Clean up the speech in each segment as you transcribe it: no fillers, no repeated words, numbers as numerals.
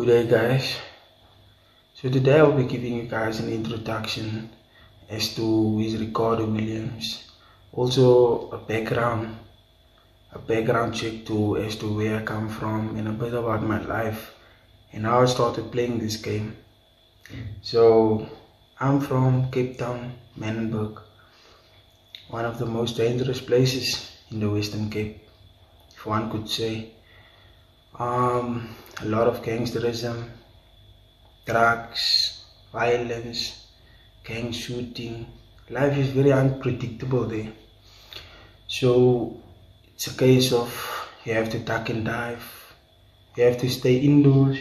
day guys. So today I'll be giving you guys an introduction as to who is Ricardo Williams. Also a background check as to where I come from and a bit about my life and how I started playing this game. So I'm from Cape Town, Manenberg, one of the most dangerous places in the Western Cape, if one could say. A lot of gangsterism, drugs, violence, gang shooting. Life is very unpredictable there. So it's a case of you have to duck and dive, you have to stay indoors,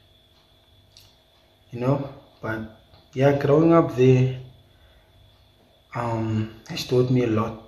But yeah, growing up there has taught me a lot,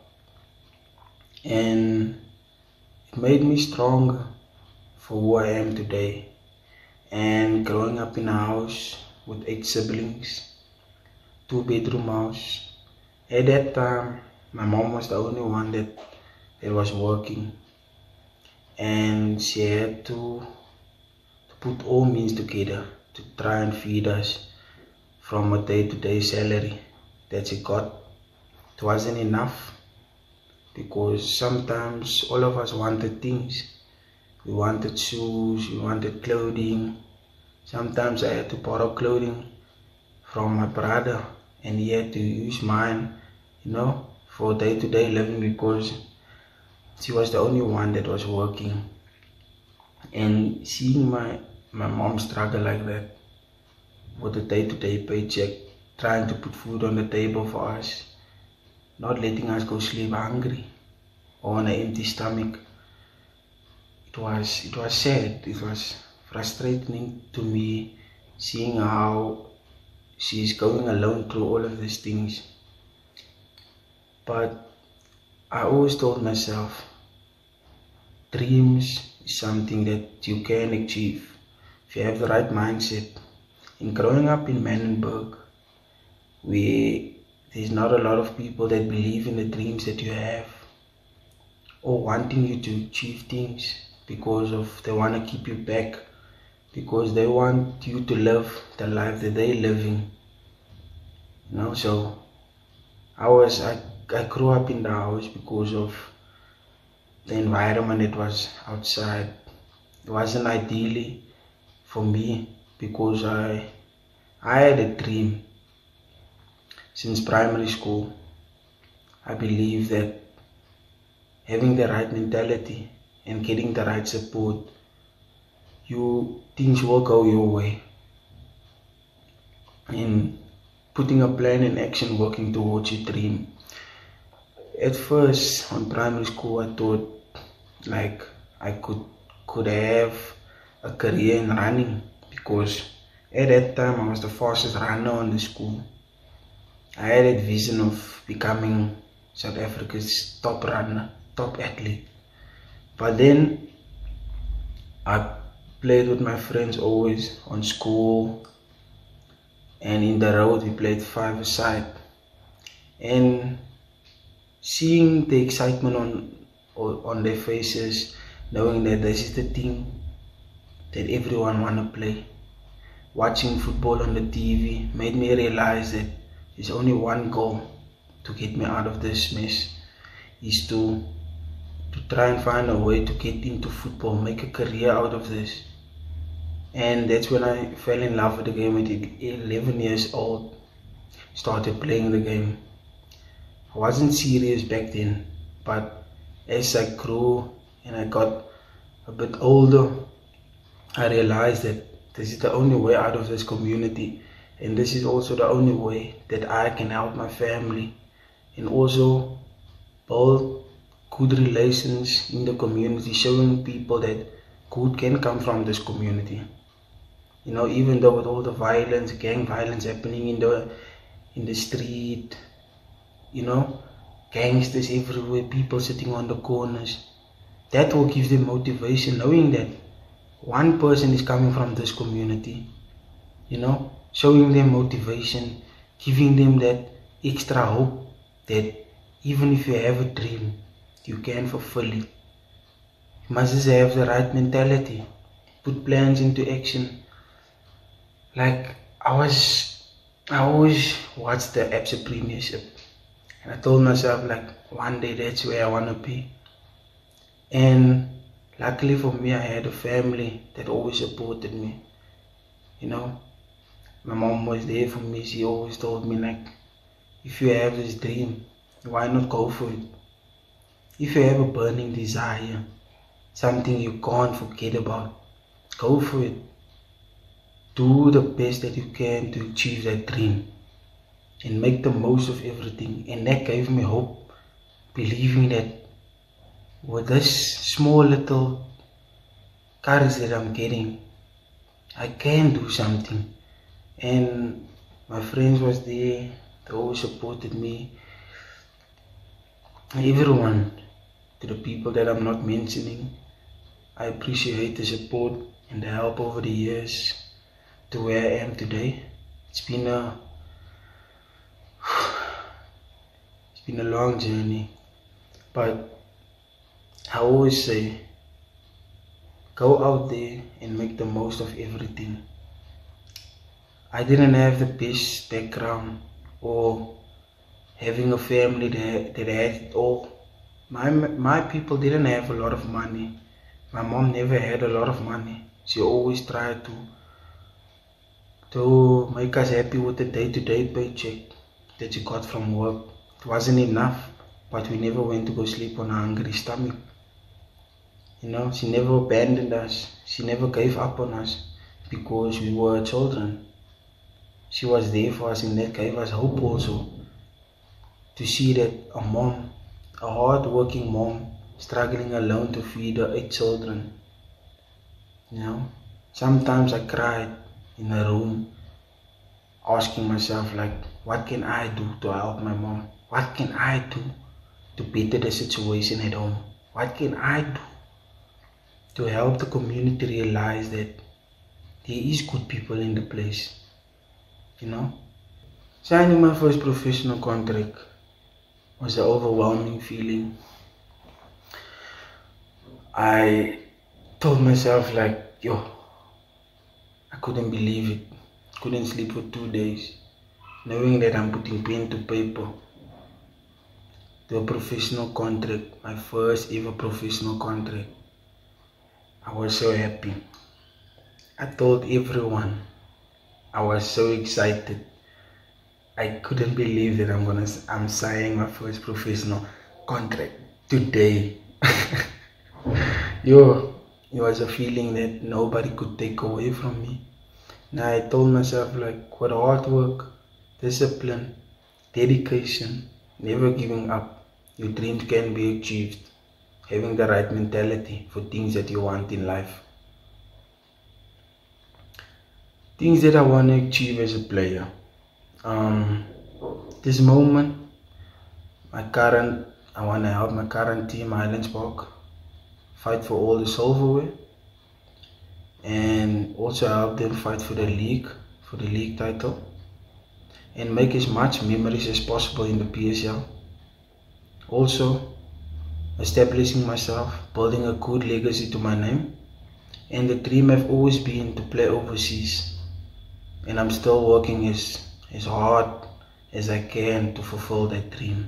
and it made me stronger for who I am today. And growing up in a house with 8 siblings, 2-bedroom house. At that time, my mom was the only one that was working, and she had to put all means together to try and feed us from a day-to-day salary that she got. It wasn't enough, because sometimes all of us wanted things. We wanted shoes, we wanted clothing. Sometimes I had to borrow clothing from my brother, and he had to use mine, for day-to-day living, because she was the only one that was working. And seeing my mom struggle like that with a day-to-day paycheck, trying to put food on the table for us, not letting us go sleep hungry or on an empty stomach, it was sad. It was frustrating to me, seeing how she's going alone through all of these things. But I always told myself, dreams is something that you can achieve if you have the right mindset. And growing up in Manenberg, where there's not a lot of people that believe in the dreams that you have, or wanting you to achieve things, because they want to keep you back, because they want you to live the life that they're living. So I grew up in the house because of the environment that was outside. It wasn't ideally for me, because I had a dream since primary school. I believe that having the right mentality and getting the right support, things will go your way. And putting a plan in action, working towards your dream. At first, on primary school, I thought like I could have a career in running, because at that time I was the fastest runner on the school. I had that vision of becoming South Africa's top runner, top athlete. But then I played with my friends always on school, and in the road we played 5-a-side. And seeing the excitement on their faces, knowing that this is the thing that everyone wanna play, watching football on the TV made me realize that there's only one goal to get me out of this mess, is to try and find a way to get into football, make a career out of this. And that's when I fell in love with the game at 11 years old, started playing the game. I wasn't serious back then, but as I grew and I got a bit older, I realized that this is the only way out of this community, and this is also the only way that I can help my family and also build good relations in the community, showing people that good can come from this community. Even though with all the violence, gang violence happening in the street, gangsters everywhere, people sitting on the corners, that will give them motivation, knowing that one person is coming from this community, showing them motivation, giving them that extra hope that even if you have a dream, you can fulfill it. You must just have the right mentality, put plans into action, Like I always watched the Absa Premiership, and I told myself like one day that's where I wanna be. And luckily for me, I had a family that always supported me. You know, my mom was there for me. She always told me like, if you have this dream, why not go for it? If you have a burning desire, something you can't forget about, go for it. Do the best that you can to achieve that dream and make the most of everything. And that gave me hope, believing that with this small little courage that I'm getting, I can do something. And my friends was there, they always supported me. Everyone, to the people that I'm not mentioning, I appreciate the support and the help over the years to where I am today. It's been a long journey, but I always say, go out there and make the most of everything. I didn't have the best background or having a family that had it all. My people didn't have a lot of money. My mom never had a lot of money. She always tried to make us happy with the day-to-day paycheck that she got from work. It wasn't enough, but we never went to go sleep on a hungry stomach. You know, she never abandoned us. She never gave up on us because we were children. She was there for us, and that gave us hope also, to see that a mom, a hard-working mom, struggling alone to feed her 8 children. You know, sometimes I cried in a room, asking myself like, what can I do to help my mom? What can I do to better the situation at home? What can I do to help the community realize that there is good people in the place? You know, signing my first professional contract was an overwhelming feeling. I told myself like, yo, I couldn't believe it. Couldn't sleep for 2 days, knowing that I'm putting pen to paper to a professional contract, my first ever professional contract. I was so happy. I told everyone I was so excited. I couldn't believe that I'm signing my first professional contract today. Yo, it was a feeling that nobody could take away from me. Now I told myself like, with hard work, discipline, dedication, never giving up, your dreams can be achieved. Having the right mentality for things that you want in life. Things that I want to achieve as a player. This moment, I want to help my current team, Highlands Park, fight for all the silverware, and also help them fight for the league title, and make as much memories as possible in the PSL. Also, establishing myself, building a good legacy to my name, and the dream have always been to play overseas, and I'm still working as hard as I can to fulfill that dream.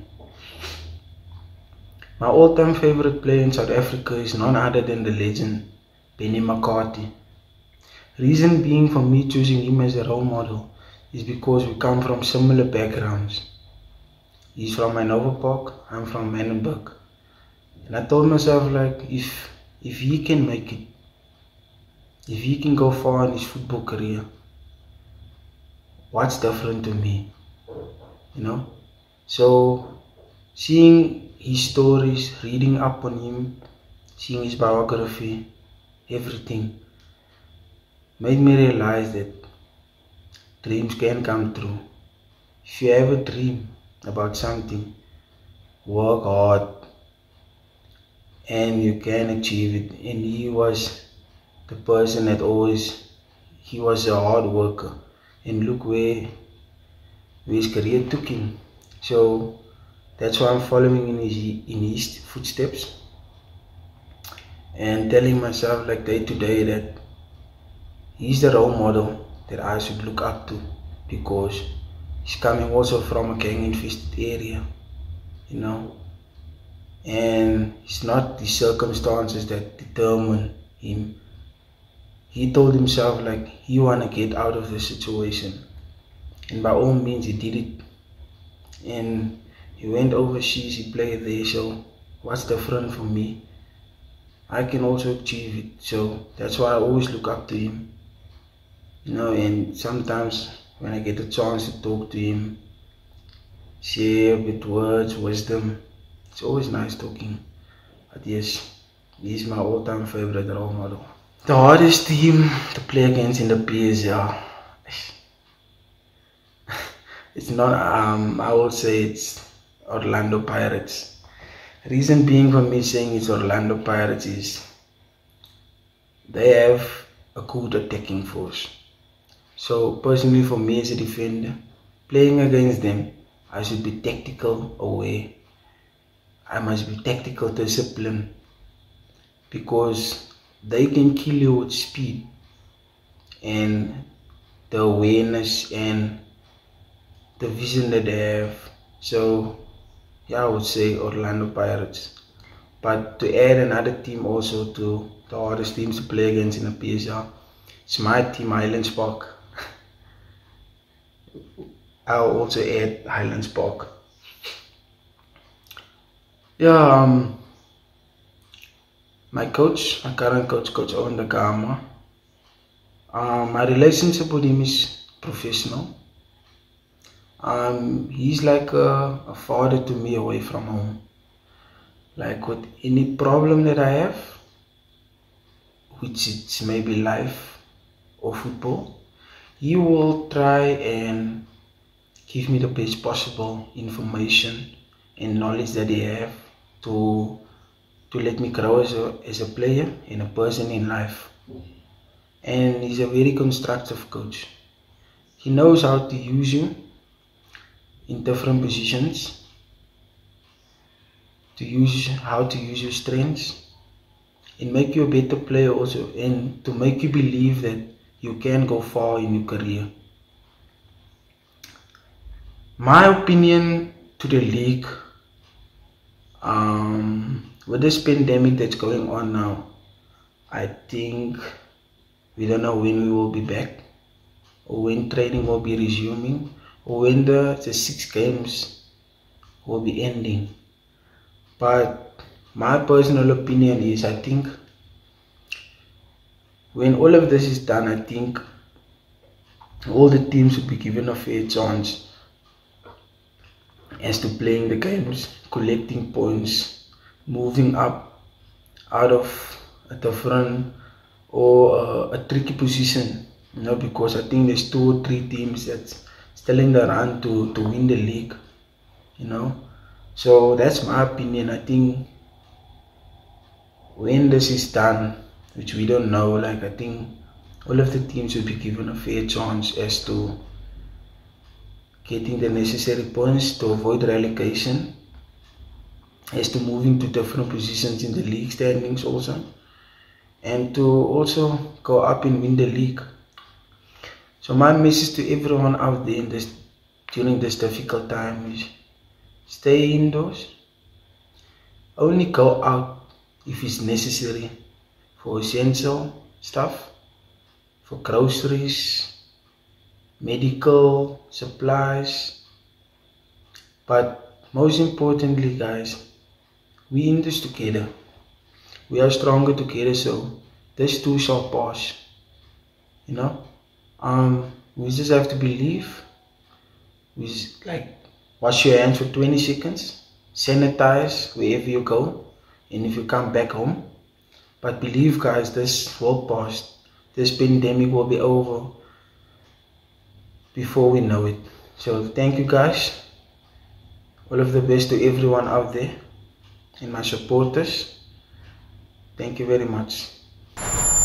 My all-time favorite player in South Africa is none other than the legend Benny McCarthy. Reason being for me choosing him as a role model is because we come from similar backgrounds. He's from Hanover Park, I'm from Manenberg. And I told myself like, if he can make it, if he can go far in his football career, what's different to me? You know? So seeing his stories, reading up on him, seeing his biography, everything made me realize that dreams can come true. If you have a dream about something, work hard and you can achieve it. And he was the person that he was a hard worker, and look where his career took him. So that's why I'm following in his footsteps and telling myself like day to day that he's the role model that I should look up to, because he's coming also from a gang-infested area, you know, and it's not the circumstances that determine him. He told himself like he wanna get out of the situation, and by all means he did it. And he went overseas, he played there, so what's different for me? I can also achieve it, so that's why I always look up to him, you know. And sometimes when I get a chance to talk to him, share with words, wisdom, it's always nice talking. But yes, he's my all-time favorite role model. The hardest team to play against in the PSL, it's not, I would say it's Orlando Pirates. Reason being for me saying it's Orlando Pirates is they have a good attacking force. So personally for me as a defender, playing against them, I should be tactical aware. I must be tactical disciplined, because they can kill you with speed and the awareness and the vision that they have. So yeah, I would say Orlando Pirates. But to add another team also to the hardest teams to play against in the PSL, it's my team, Highlands Park. I'll also add Highlands Park. Yeah, my coach, my current coach, Coach Owen Da Gama, my relationship with him is professional. He's like a father to me away from home. Like with any problem that I have, which it's maybe life or football, he will try and give me the best possible information and knowledge that he have to let me grow as a player and a person in life. And he's a very constructive coach. He knows how to use you in different positions, how to use your strengths and make you a better player also, and to make you believe that you can go far in your career. My opinion to the league, with this pandemic that's going on now, I think we don't know when we will be back, or when training will be resuming, or when the 6 games will be ending. But my personal opinion is, I think when all of this is done, I think all the teams should be given a fair chance as to playing the games, collecting points, moving up out of a different or a tricky position, you know, because I think there's 2 or 3 teams that's still in the run to win the league, you know. So that's my opinion. I think when this is done, which we don't know, like I think all of the teams should be given a fair chance as to getting the necessary points to avoid relegation, as to moving to different positions in the league standings also, and to also go up and win the league. So my message to everyone out there during this difficult time is stay indoors. Only go out if it's necessary for essential stuff, for groceries, medical supplies. But most importantly, guys, we in this together. We are stronger together, so this too shall pass, you know. We just have to believe. We just, like, wash your hands for 20 seconds, sanitize wherever you go, and if you come back home. But believe, guys, this will pass. This pandemic will be over before we know it. So thank you, guys. All of the best to everyone out there and my supporters. Thank you very much.